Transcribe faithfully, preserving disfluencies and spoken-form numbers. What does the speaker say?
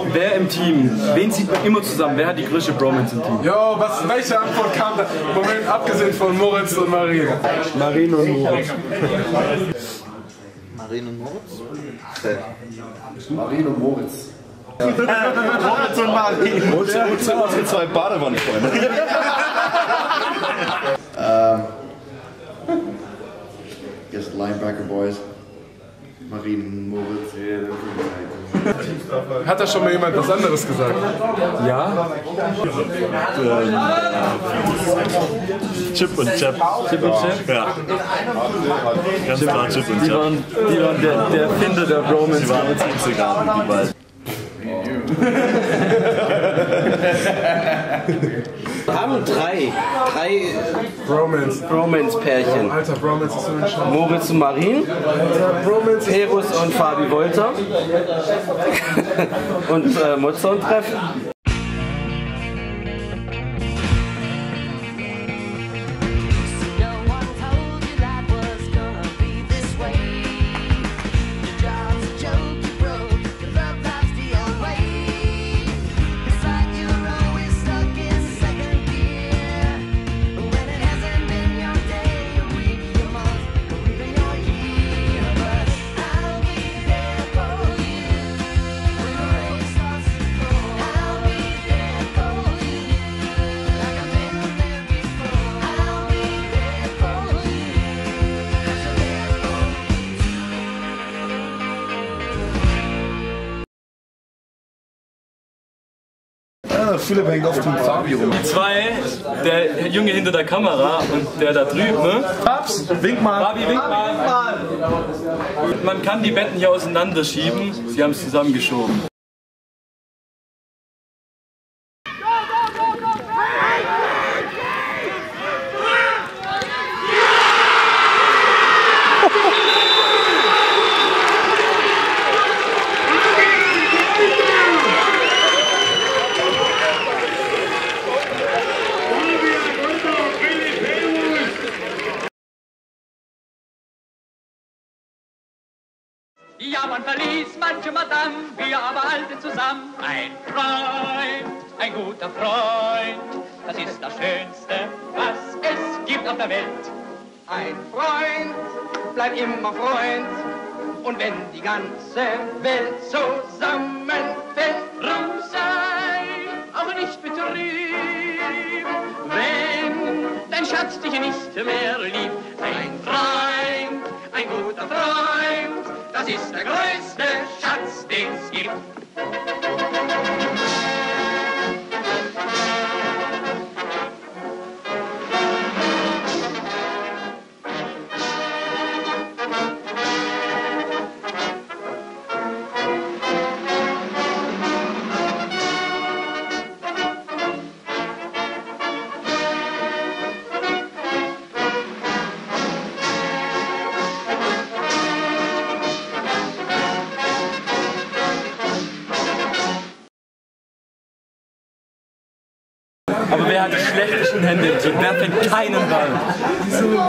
wer im Team, wen zieht man immer zusammen? Wer hat die größte Bromance im Team? Jo, was, welche Antwort kam da? Moment, abgesehen von Moritz und Marien. Marien und Moritz. Marien und Moritz? Marien und Moritz. Moritz und Marien. Unsere zwei Badewannenfreunde. ähm. Yes, Linebacker Boys. Marien und Moritz. Hat da schon mal jemand was anderes gesagt? Ja? Chip und Chap. Chip und Chap? Ja. Ganz klar Chip und Die Chap. waren, die waren der, der Erfinder der Bromance. Die waren uns Instagram, die beiden. Wir haben drei. Drei Bromance. Bromance-Pärchen. Alter, Bromance ist so ein Scheiß. Moritz und Marien. Bromance ist Perus und Fabi Wolter. Und äh, Mozart und Treff. Philipp hängt auf dem Fabi rum. Die zwei, der Junge hinter der Kamera und der da drüben, ne? Paps, wink mal. Fabi, wink mal. Man kann die Betten hier auseinanderschieben, sie haben es zusammengeschoben. Ja, man verließ manche Madame, wir aber halten zusammen. Ein Freund, ein guter Freund, das ist das Schönste, was es gibt auf der Welt. Ein Freund, bleib immer Freund, und wenn die ganze Welt zusammenfällt, drum sei auch nicht betrübt, wenn dein Schatz dich nicht mehr liebt. Ein Freund, ein guter Freund, das ist der größte Schatz, den es gibt. Aber wer hat die schlechtesten Hände im Team? Wer fängt keinen Ball?